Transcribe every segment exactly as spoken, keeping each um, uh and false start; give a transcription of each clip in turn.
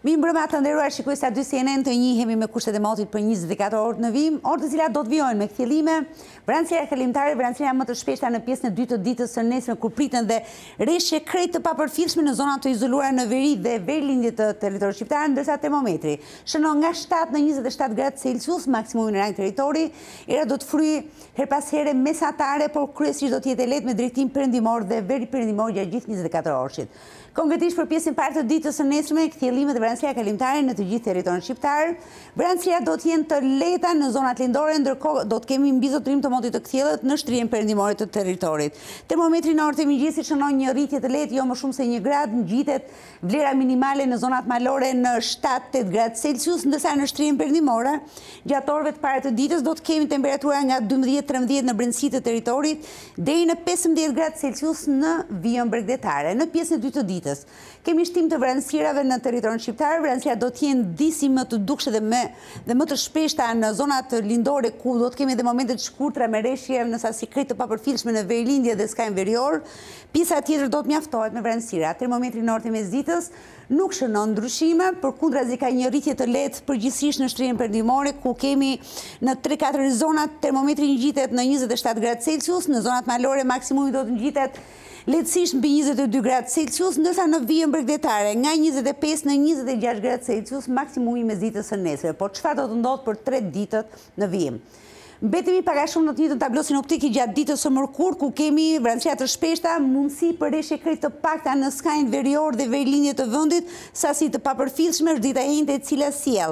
Mi mbrëma të nderuar shikues sa dy C N N të njihemi me kushtet e motit për njëzet e katër orë në vim, orë të cilat do të vijojnë me kthjellime, vrancëria kalimtare, vrancëria më të shpeshta në pjesën e dytë të ditës së nesme, kur priten dhe rreshje krejt të papërfillshme në zonat të izoluara në veri dhe verlindje të territorit shqiptar, ndërsa termometri shënon nga shtatë në njëzet e shtatë gradë Celsius, maksimumi në rang territori. Era do të fryjë her pas here mesatare, por kryesisht do të jetë e lehtë me drejtim perëndimor dhe veri perëndimor gjatë gjithë njëzet e katër orëshit. Konkretisht për pjesën parë të ditës së nesme, kthjellimet e vrancëria kalimtare në të gjithë territorin shqiptar. Vrancëria do të jenë të lehta në zonat lindore, ndërkohë do të kemi mbizotrim të motit të kthjellët në shtrihen perëndimore të territorit. Termometri në orët e mëngjesit shënon një rritje të lehtë, jo më shumë se një gradë, ngjitet vlera minimale në zonat malore në shtatë tetë gradë Celsius, ndërsa në shtrihen perëndimore gjatë orëve të para të ditës do të kemi temperatura nga dymbëdhjetë trembëdhjetë në brendësi të territorit deri në pesëmbëdhjetë gradë Celsius në vijën bregdetare. Në pjesën e dytë të ditës kemi shtim të vrancërave në territorin shqiptar. Vrancëria do të jenë disi më të dukshme dhe më dhe më të shpeshta në zonat lindore, ku do të kemi edhe momente të shkurtra me rreshje në sasi krejt të papërfillshme në verlindje dhe skajin verior. Pjesa tjetër do të mjaftohet me vrancëra. Termometri në orët e mesditës nuk shënon ndryshime, përkundrazi ka një rritje të lehtë përgjithsisht në shtrihen perëndimore, ku kemi në tre katër zonat termometri ngjitet në njëzet e shtatë gradë Celsius, në zonat malore maksimumi do të ngjitet lehtësisht mbi njëzet e dy gradë Celsius, ndërsa në vijën bregdetare nga njëzet e pesë në njëzet e gjashtë gradë Celsius maksimumi mesditës së nesër. Por çfarë do të ndodhë për tre ditët në vijim? Mbetemi pak a shumë në të njëjtën tablo sinoptike gjatë ditës së mërkurë, ku kemi vrancëria të shpeshta, mundësi për rreshje krejt të pakta në skajin verior dhe verlindje të vendit, sasi të papërfillshme është dita e njëjtë e cila sjell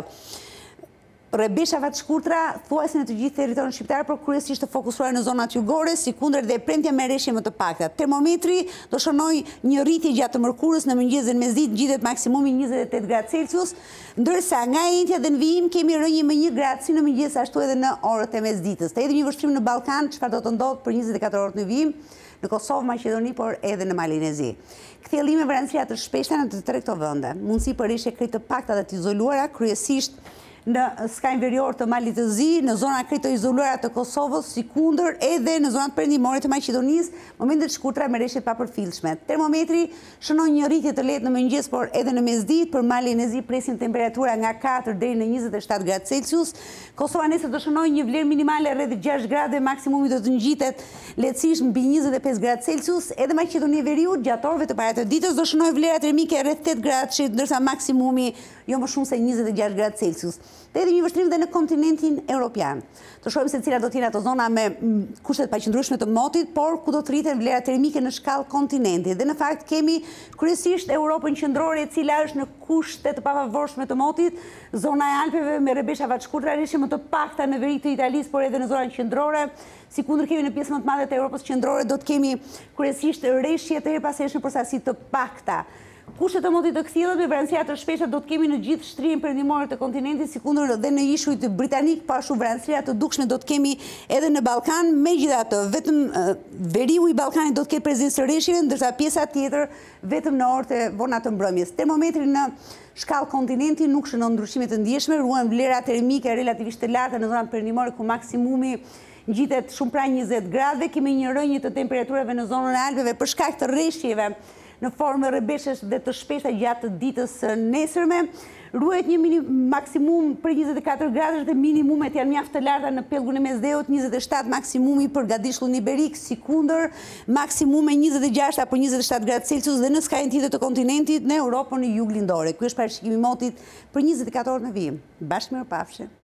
rrebeshava të shkurtra thuajse në të gjithë territorin shqiptar, por kryesisht të fokusuar në zonat jugore, si kundër dhe premtja me rreshje më të pakta. Termometri do shënoj një rritje gjatë të mërkurës, në mëngjes dhe në mesditë ngjitet maksimumi njëzet e tetë gradë Celsius, ndërsa nga e njëjtja dhe në vijim kemi rënje me një gradë si në mëngjes ashtu edhe në orët e mesditës. Të hedhim një vështrim në Ballkan, çfarë do të ndodhë për njëzet e katër orët në vijim, në Kosovë, Maqedoni, por edhe në Malinezi. Kthjellime vrancëria të shpeshta në të tre këto vende. Mundësi për rreshje krejt të pakta dhe të izoluara, kryesisht në skajin verior të Malit të Zi, në zona krejt të izoluara të Kosovës, si kundër edhe në zonat perëndimore të Maqedonisë, momente të shkurtra me rreshje papërfillshme. Termometri shënon një rritje të lehtë në mëngjes, por edhe në mesditë për Malin e Zi presin temperatura nga katër deri në njëzet e shtatë gradë Celsius. Kosova nesër do shënoj një vlerë minimale rreth gjashtë gradë, maksimumi do të ngjitet lehtësisht mbi njëzet e pesë gradë Celsius. Edhe Maqedonia e Veriut gjatë orëve të para të ditës do shënoj vlera termike rreth tetë gradë, ndërsa maksimumi jo më shumë se njëzet e gjashtë gradë Celsius. Të hedhim një vështrim dhe në kontinentin europian. Të shohim se cilat do të jenë ato zona me kushtet paqëndrueshme të motit, por ku do të rriten vlera termike në shkallë kontinenti. Dhe në fakt kemi kryesisht Europën qendrore, e cila është në kushte të pafavorshme të motit, zona e Alpeve me rrebeshava të shkurtra, rreshje më të pakta në veri të Italisë, por edhe në zonën qendrore. Sikundër kemi në pjesën më të madhe të Europës qendrore, do të kemi kryesisht rreshje të herpashershme për sasi të pakta. Kushtet e motit të kthjellët me vrancëria të shpeshta do të kemi në gjithë shtrihen perëndimore të kontinentit, sikundër dhe në ishujt britanik, pa ashtu vrancëria të dukshme do të kemi edhe në Ballkan. Megjithatë, vetëm uh, veriu i Ballkanit do të ketë prezencë rreshjeve, ndërsa pjesa tjetër vetëm në orët e vona të mbrëmjes. Termometri në shkallë kontinenti nuk shënon ndryshime të ndjeshme, ruan vlera termike relativisht të larta në zonat perëndimore, ku maksimumi ngjitet shumë pranë njëzet gradëve. Kemi një rënje të temperaturave në zonën e Alpeve për shkak të rreshjeve në formë rrebeshesh dhe të shpeshta gjatë ditës së nesërme. Ruhet një maksimum për njëzet e katër gradësh dhe minimumet janë mjaft të larta në pellgun e Mesdheut, njëzet e shtatë maksimumi për gadishullin iberik, si kundër maksimume njëzet e gjashtë apo njëzet e shtatë gradë Celsius dhe në skajin tjetër të kontinentit në Europën në jug lindore. Ky është parashikimi i motit për njëzet e katër orët në vijim. Bashkë mirëpafshim.